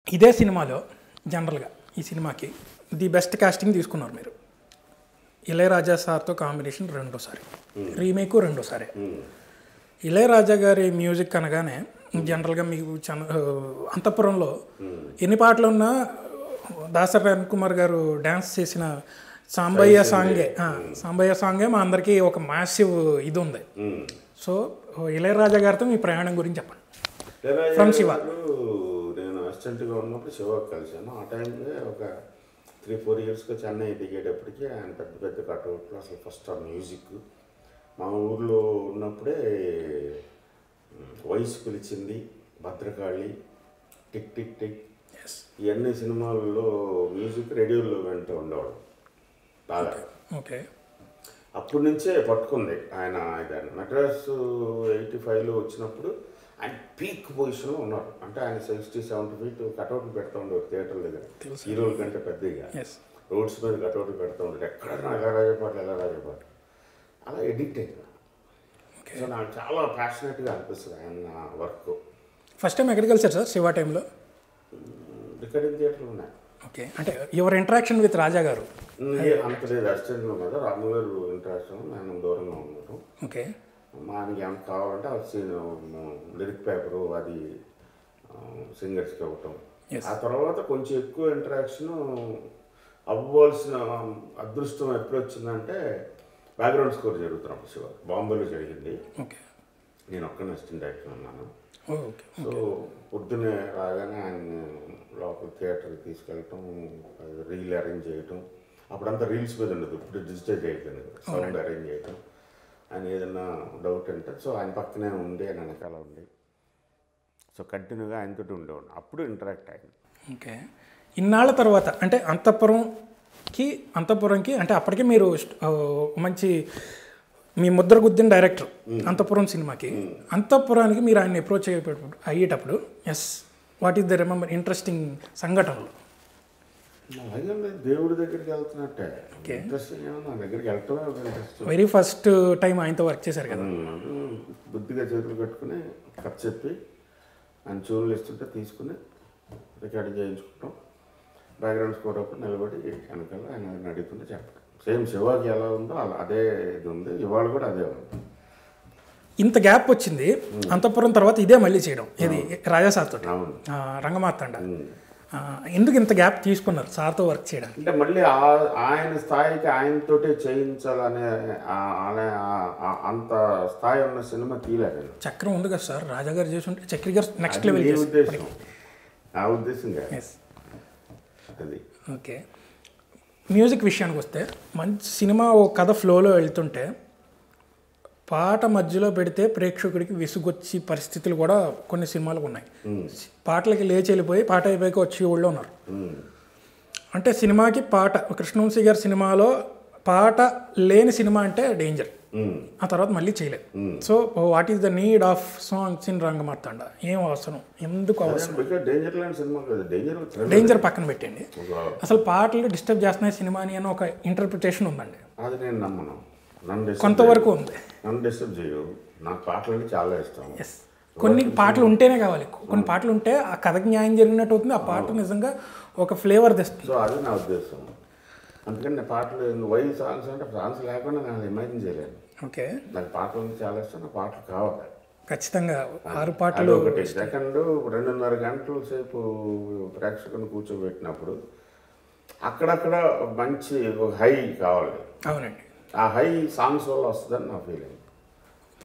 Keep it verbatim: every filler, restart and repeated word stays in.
ఇదే సినిమాలో జనరల్గా ఈ సినిమాకి ది బెస్ట్ కాస్టింగ్ తీసుకున్నారు మీరు. ఇళయరాజా సార్తో కాంబినేషన్ రెండోసారి, రీమేక్ రెండోసారి. ఇళయరాజా గారి మ్యూజిక్ అనగానే జనరల్గా మీకు చన అంతఃపురంలో ఎన్ని పాటలు ఉన్నా దాసరి కుమార్ గారు డ్యాన్స్ చేసిన సాంబయ్య సాంగే సాంబయ్య సాంగే మా అందరికీ ఒక మ్యాసివ్ ఇది ఉంది. సో ఇళయరాజా గారితో మీ ప్రయాణం గురించి చెప్పండి. ఫ్రమ్ శివ. నేను అసిస్టెంట్గా ఉన్నప్పుడు శివకి కలిసాను. ఆ టైంలో ఒక త్రీ ఫోర్ ఇయర్స్గా చెన్నై దిగేటప్పటికి ఆయన పెద్ద పెద్ద కట్అవుట్లు, అసలు ఫస్ట్ ఆ మ్యూజిక్ మా ఊర్లో ఉన్నప్పుడే వయసు పిలిచింది, భద్రకాళి, టిక్ టిక్ టిక్ ఇవన్నీ సినిమాల్లో మ్యూజిక్ రేడియోలో వింటూ ఉండేవాడు బాగా. ఓకే, అప్పటి నుంచే పట్టుకుంది ఆయన. ఆయన మెడ్రాస్ ఎయిటీ ఫైవ్లో వచ్చినప్పుడు ఆయన పీక్ పొజిషన్లో ఉన్నారు. అంటే ఆయన సిక్స్టీ సెవెంటీ ఫీట్ కటౌట్లు పెడతా ఉండేవారు థియేటర్ దగ్గర, హీరోల కంటే పెద్దగా రోడ్స్ మీద కటౌట్లు పెడతా ఉంటారు. ఎక్కడన్నా ఎలా రాజపాటలు ఎలా రాజపాటలు అలా ఎడిక్ట్ అయినా. సో నాకు చాలా ప్యాషనెట్గా అనిపిస్తుంది ఆయన వర్క్. ఫస్ట్ టైం ఎక్కడికి వెళ్తారు సార్ శివ టైంలో? రికార్డింగ్ థియేటర్లు ఉన్నాయి. ఓకే, అంటే యువర్ ఇంటరాక్షన్ విత్ రాజా గారు అంత లేదు. అసిస్టెంట్లో కదా రాము గారు ఇంటరాక్షన్, నేను దూరంగా ఉన్నారు. ఓకే, మనకి ఏమైనా కావాలంటే అది లిరిక్ పేపరు అది సింగర్స్కి ఇవ్వటం. ఆ తర్వాత కొంచెం ఎక్కువ ఇంటరాక్షన్ అవ్వాల్సిన అదృష్టం ఎప్పుడు వచ్చిందంటే బ్యాక్గ్రౌండ్ స్కోర్ జరుగుతున్నప్పుడు శివ బాంబేలో జరిగింది. నేను ఒక్కనే అసిస్టెంట్ డైరెక్టర్ ఉన్నాను. సో పొద్దున్నే రాగానే ఆయన లోపల థియేటర్కి తీసుకెళ్ళటం, రీల్ అరేంజ్ చేయటం. అప్పుడంతా రీల్స్ మీద ఉండదు, ఇప్పుడు డిజిటైజ్ అయిపోయింది కదా, సౌండ్ అరేంజ్ చేయటం. ఆయన ఏదైనా డౌట్ అంటే సో ఆయన పక్కనే ఉండి ఆయన వెనకాల ఉండి సో కంటిన్యూగా ఆయనతోటి ఉండేవాడు. అప్పుడు ఇంటరాక్ట్ అయింది. ఓకే, ఇన్నాళ్ళ తర్వాత అంటే అంతఃపురంకి అంతఃపురంకి అంటే అప్పటికే మీరు మంచి మీ ముద్ర గుద్దిన డైరెక్టర్ అంతఃపురం సినిమాకి. అంతఃపురానికి మీరు ఆయన అప్రోచ్ అయ్యేటప్పుడు yes what is the remember interesting సంఘటనలు? అలాగే దేవుడి దగ్గరికి వెళ్తున్నట్టే ఇంట్రెస్టింగ్. నా దగ్గరికి వెళ్ళటమే ఇంట్రెస్ట్. వెరీ ఫస్ట్ టైం ఆయనతో వర్క్ చేశారు కదా? బుద్ధిగా చేతులు కట్టుకుని కథ చెప్పి ఆయన చూరులు ఇస్తుంటే తీసుకుని రికార్డింగ్ చేయించుకుంటాం. బ్యాక్గ్రౌండ్ స్కోర్ అప్పుడు నిలబడి వెనకాల ఆయన అడుగుతుంటే చెప్పడం. సేమ్ శివాకి ఎలా ఉందో అలా అదే ఇది ఉంది, ఇవాళ కూడా అదే ఉంది. ఇంత గ్యాప్ వచ్చింది అంతఃపురం తర్వాత ఇదే మళ్ళీ చేయడం, ఇది రాజా సార్తో రంగమార్తాండ. ఎందుకు ఇంత గ్యాప్ తీసుకున్నారు సార్తో వర్క్ చేయడానికి? అంటే మళ్ళీ ఆయన స్థాయికి ఆయనతోటే చేయించాలనే అంత స్థాయి ఉన్న సినిమా తీయలేదు. చక్రం ఉంది కదా సార్, రాజా గారు చేసి ఉంటే చక్రి గారు నెక్స్ట్ లెవెల్ ఉద్దేశం, ఆ ఉద్దేశం అది. ఓకే, మ్యూజిక్ విషయానికి వస్తే మంచి సినిమా ఓ కథ ఫ్లోలో వెళ్తుంటే పాట మధ్యలో పెడితే ప్రేక్షకుడికి విసుగొచ్చి పరిస్థితులు కూడా కొన్ని సినిమాలకు ఉన్నాయి. పాటలకి లేచి వెళ్ళిపోయి పాట అయిపోయాక వచ్చి ఊళ్ళో ఉన్నారు. అంటే సినిమాకి పాట, కృష్ణవంశీ గారి సినిమాలో పాట లేని సినిమా అంటే డేంజర్, ఆ తర్వాత మళ్ళీ చేయలేదు. So what is the need of songs in Rangamarthanda? ఏం అవసరం, ఎందుకు అవసరం? డేంజర్ పక్కన పెట్టండి, అసలు పాటలు డిస్టర్బ్ చేస్తున్నాయి సినిమాని అని ఒక ఇంటర్ప్రిటేషన్ ఉందండి. అది నేను నమ్మను, కొంతవరకు ఉంది. నన్ను డిస్టర్బ్ చేయవు, నాకు పాటలు అంటే చాలా ఇష్టం. కొన్ని పాటలు ఉంటేనే కావాలి, కొన్ని పాటలు ఉంటే ఆ కథకి న్యాయం జరిగినట్టు అవుతుంది, ఆ పాట నిజంగా ఒక ఫ్లేవర్ తెస్తుంది. సో అది నా ఉద్దేశం. అందుకని పాటలు వై సాంగ్స్ అంటే సాంగ్స్ లేకుండా నేను ఇమాజిన్ చేయలేను. ఓకే, నాకు పాటలు అంటే చాలా ఇష్టం, నాకు పాటలు కావాలి ఖచ్చితంగా. ఆరు పాటలు ఒకటి సెకండ్ రెండున్నర గంటల సేపు ప్రేక్షకుని కూర్చోబెట్టినప్పుడు అక్కడక్కడ మంచి హై కావాలి. అవునండి, ఆ హై సాంగ్స్ వల్ల వస్తుందని నా ఫీలింగ్.